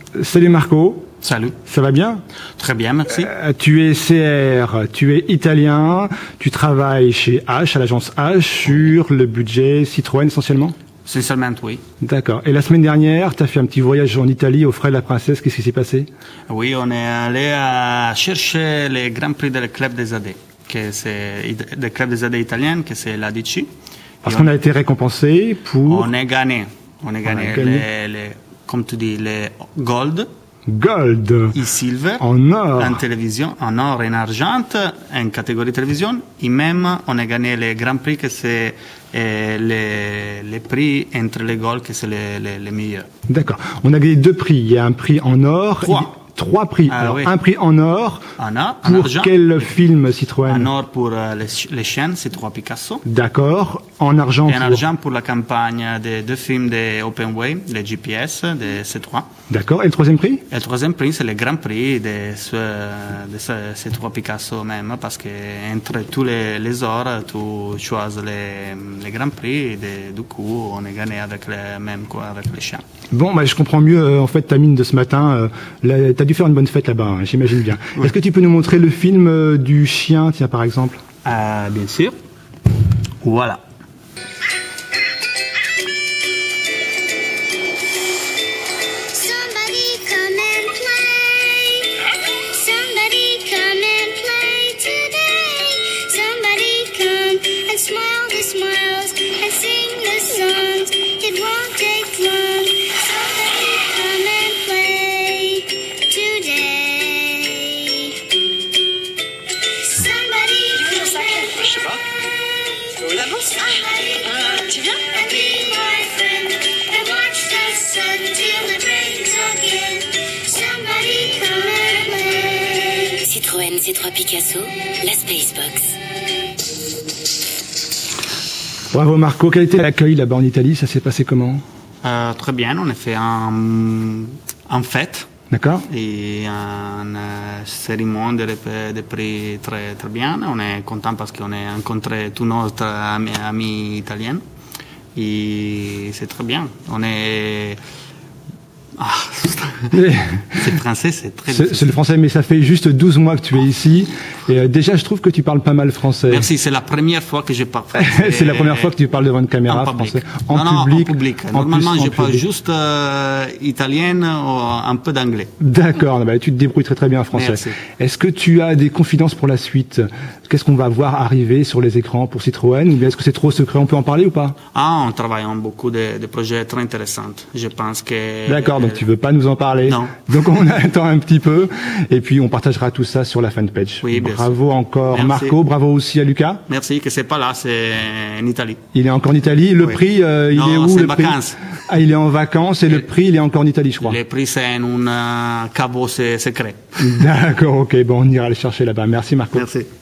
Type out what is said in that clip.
Salut Marco. Salut. Ça va bien? Très bien, merci. Tu es CR, tu es italien, tu travailles chez H, à l'agence H, sur le budget Citroën essentiellement? Sincèrement, oui. D'accord. Et la semaine dernière, tu as fait un petit voyage en Italie aux frais de la princesse. Qu'est-ce qui s'est passé? Oui, on est allé à chercher les Grands Prix du Club des AD, que c'est le Club des AD italien, que c'est l'ADC. Parce qu'on a été récompensé pour... On a gagné. On a gagné comme tu dis, les Gold. Gold. Et Silver. En or. En télévision, en or et en argent, en catégorie télévision. Et même, on a gagné les Grands Prix, que c'est les prix entre les Gold, que c'est les meilleurs. D'accord. On a gagné 2 prix. Il y a un prix en or. 3 prix. Ah, alors, oui. un prix en or. En or, pour en argent. Quel film Citroën? En or pour les chaînes, c'est 3 Picasso. D'accord. En argent Et en argent pour la campagne des 2 films de Openway, les GPS, de C3. D'accord. Et le troisième prix? Et le troisième prix, c'est le Grand Prix de ces 3 Picasso même, parce que entre tous les heures, tu choisis les Grands Prix, et du coup, on est gagné avec avec les chiens. Bon, bah, je comprends mieux, en fait, ta mine de ce matin. T'as dû faire une bonne fête là-bas, hein, j'imagine bien. Oui. Est-ce que tu peux nous montrer le film du chien, tiens, par exemple? Bien sûr. Voilà. Tu viens? Citroën C3 Picasso, la Spacebox. Bravo Marco, quel était l'accueil là-bas en Italie? Ça s'est passé comment? Très bien, on a fait en fête. D'accord. Et une cérémonie de prix très, très bien. On est content parce qu'on a rencontré tous nos amis italiens. Et c'est très bien. On est... c'est français, c'est très difficile. C'est le français, mais ça fait juste 12 mois que tu es ici. Et déjà, je trouve que tu parles pas mal français. Merci, c'est la première fois que je parle français. C'est la première fois que tu parles devant une caméra français. En public. Normalement, je parle juste italien ou un peu d'anglais. D'accord, bah, tu te débrouilles très très bien en français. Est-ce que tu as des confidences pour la suite? Qu'est-ce qu'on va voir arriver sur les écrans pour Citroën? Ou bien est-ce que c'est trop secret? On peut en parler ou pas? On travaille en beaucoup de projets très intéressants. Je pense que... D'accord, donc tu veux pas nous en parler? Non. Donc on attend un petit peu et puis on partagera tout ça sur la fanpage. Oui, bravo encore. Merci. Marco, bravo aussi à Lucas. Merci, que c'est pas là, c'est en Italie. Il est encore en Italie. Le prix, il est où le prix? Vacances. Ah, il est en vacances et le prix, il est encore en Italie, je crois. Le prix, c'est un caveau secret. D'accord, ok, bon, on ira le chercher là-bas. Merci Marco. Merci.